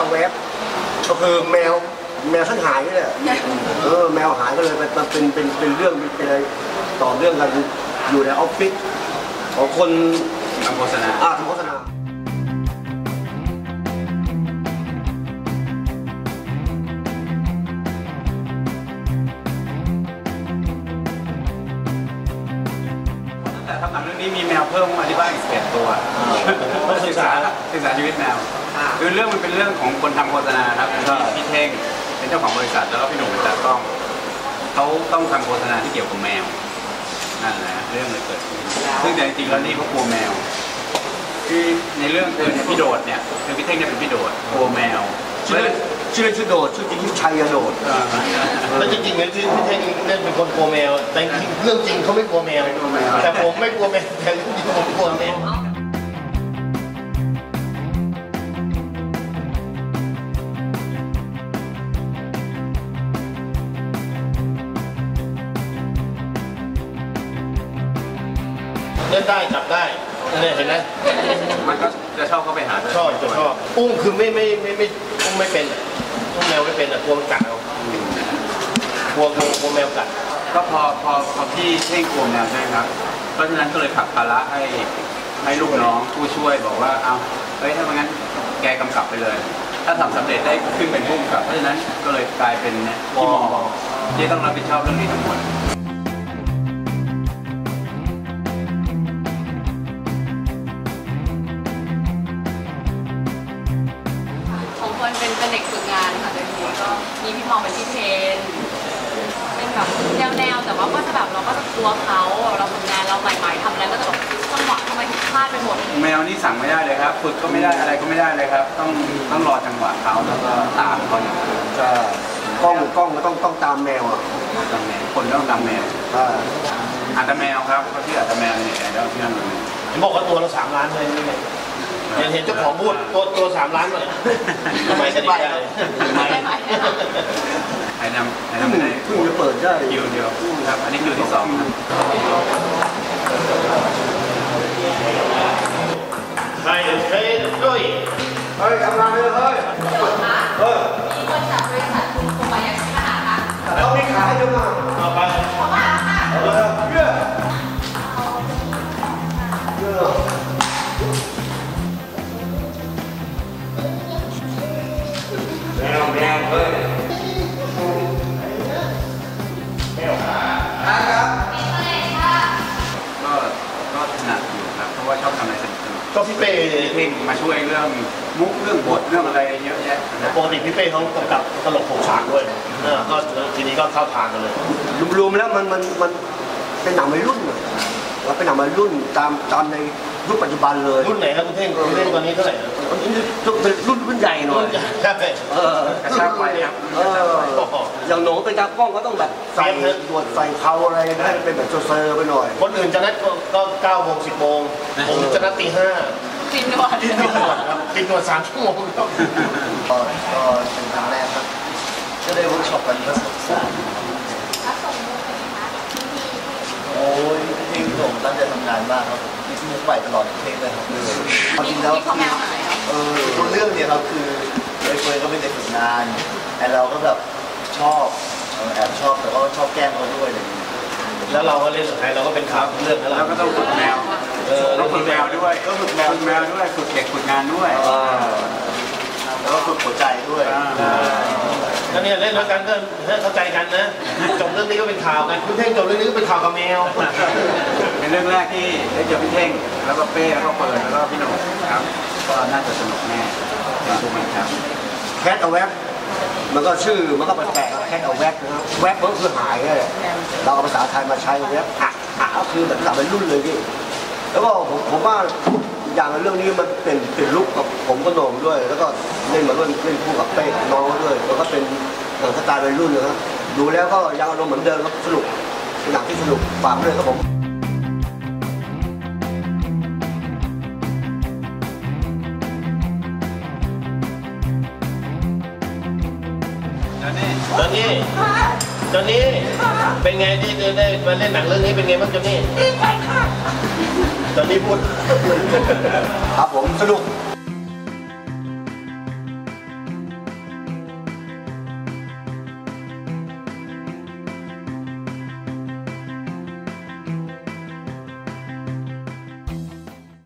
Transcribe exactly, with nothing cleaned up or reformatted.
แวบก็คือแมวแมวท่านหายนี่แหละเออแมวหายก็เลยมันเป็นเป็นเป็นเรื่องเป็นอะไรต่อเรื่องกันอยู่ในออฟฟิศของคนทำโฆษณาอ่าทำโฆษณาแต่ทำหนังเรื่องนี้มีแมวเพิ่มมาที่บ้านอีกสิบเอ็ดตัวต้องศึกษาศึกษาชีวิตแมวคือเรื่องมันเป็นเรื่องของคนทำโฆษณาครับพี่เท่งเป็นเจ้าของบริษัทแล้วก็พี่หนุ่มเป็นตากล้องเขาต้องทำโฆษณาที่เกี่ยวกับแมวนั่นแหละเรื่องเลยเกิดขึ้นซึ่งแต่จริงๆแล้วนี่เขากลัวแมวคือในเรื่องคือพี่โดดเนี่ยคือพี่เท่งเนี่ยเป็นพี่โดดกลัวแมวชื่อชื่อชื่อโดดชื่อจริงชื่อชัยโดดแล้วจริงๆเนี่ยที่พี่เท่งเล่นเป็นคนกลัวแมวแต่เรื่องจริงเขาไม่กลัวแมวแต่ผมไม่กลัวแมวแต่จริงผมกลัวแมวเล่นได้จับได้เนี่ยเห็นไหมมันก็จะชอบเข้าไปหาชอบจะชอบอุ้มคือไม่ไม่ไม่ไม่อุ้มไม่เป็นอุ้มแมวไม่เป็นอ่ะกลัวมันกัดเอากลัวกลัวแมวกัดก็พอพอพอพี่เท่งกลัวแมวใช่ไหมครับเพราะฉะนั้นก็เลยผลักภาระให้ให้ลูกน้องผู้ช่วยบอกว่าเอาเฮ้ยถ้าไม่งั้นแกกำกับไปเลยถ้าทำสำเร็จได้ขึ้นเป็นผู้กำกับเพราะฉะนั้นก็เลยกลายเป็นพี่หมอที่ต้องรับผิดชอบเรื่องนี้ทั้งหมดเป็นเป็นเด็กฝึกงานค่ะโดยทีก็มีพี่มองเป็นพี่เทนเป็นแบบแนวแนวแต่ว่าก็จะแบบเราก็จะกลัวเขาเราฝึกงานเราใหม่ๆทำอะไรก็จะแบบจังหวะทำไมผิดพลาดไปหมดแมวนี่สั่งไม่ได้เลยครับฝึกก็ไม่ได้อะไรก็ไม่ได้เลยครับต้องต้องรอจังหวะเขาแล้วก็ตามเขาอย่างนี้ก็กล้องกล้องก็ต้องต้องตามแมวอ่ะตามแมวคนต้องตามแมวอาจจะแมวครับเขาที่อาจจะแมวเนี่ยแล้วที่นั่นเลยเห็นบอกว่าตัวละสามล้านเลยนี่ไงเห็นเห็นเจ้าของพูดตัวตัวสามล้านเลยทำไมจะได้ไอ้นำไอ้นำไม่ได้เพิ่งจะเปิดได้คิวเดียวครับอันนี้คิวที่สองใช่ใช่ด้วยเฮ้ยทำงานเลยเฮ้ยเออมีคนจากบริษัทคุณโคบายาชิมาค่ะเรามีขายด้วยมั้งเอาไปขอบคุณค่ะเออเยอะเยอะแมวแมวเฮ้ยแมวครับก็ก็ถนัดอยู่ครับเพราะว่าชอบทำอะไรสนุกๆก็พี่เป้เพ่งมาช่วยเรื่องมุกเรื่องบทเรื่องอะไรเยอะแยะปกติพี่เป้เขากำกับตลกโขกฉากด้วยเออก็ทีนี้ก็เข้าทางกันเลยรวมๆแล้วมันมันมันเป็นหนังวัยรุ่นเราเป็นหนังวัยรุ่นตามตามในรุ่นปัจจุบันเลยรุ่นไหนครับคุณเท่งคุณเท่งตอนนี้เท่าไหร่เป็นรุ่นรุ่นใหญ่หน่อยเออกระชับไปครับอย่างหนูเป็นตากล้องก็ต้องแบบใส่หนวดใส่เขาอะไรให้เป็นแบบเซอร์ไปหน่อยคนอื่นจะนัดก็เก้าโมงสิบโมงผมจะนัดตีห้าติดหนวดติดหนวดครับติดหนวดสามชั่วโมงก็ก็เป็นครั้งแรกครับก็ได้เวิร์กช็อปกันมาสักสามโอ้ยที่ผมตั้งใจทำงานมากครับมีสมุกใหม่ตลอดเพลงเลยครับจริงแล้วเออตัวเรื่องเนี่ยเราคือเฟิร์นก็เป็นเด็กฝึกงานแต่เราก็แบบชอบแอบชอบแต่ก็ชอบแกล้งเขาด้วยเลยแล้วเราก็เล่นสุดท้ายเราก็เป็นข่าวเรื่องแล้วก็ต้องฝึกแมวเออต้องฝึกแมวด้วยก็ฝึกแมวฝึกแมวด้วยฝึกเด็กฝึกงานด้วยแล้วก็ฝึกหัวใจด้วยแล้วเนี่ยเล่นแล้วกันก็เข้าใจกันนะจบเรื่องนี้ก็เป็นข่าวกันคุณเท่งจบเรื่องนี้ก็เป็นข่าวกับแมวเป็นเรื่องแรกที่ได้เจอพี่เท่งแล้วก็เป้แล้วก็เปิดแล้วก็พี่หนุ่มครับก็น่าจะสนุกแน่เป็นทุกคนครับแคทเอาแว็บมันก็ชื่อมันก็แปลกๆแคทเอาแว็บนะครับแว็บก็คือหายเลยเราเอาภาษาไทยมาใช้แว็บอ่ะอ่ะก็คือแบบต่างเป็นรุ่นเลยพี่แล้วก็ผมผมว่าอย่างเรื่องนี้มันเป็นเป็นลุกกับผมก็โหน่งด้วยแล้วก็เล่นมาเล่นเล่นคู่กับเป้กับน้องด้วยแล้วก็เป็นหนังสไตล์วัยรุ่นนะครับดูแล้วก็ยังอารมณ์เหมือนเดิมครับสนุกเป็นหนังที่สนุกฝากด้วยครับผมจอนนี่จอนนี่เป็นไงที่ได้มาเล่นหนังเรื่องนี้เป็นไงบ้างจอนนี่จอนนี่พูดครับผมสนุก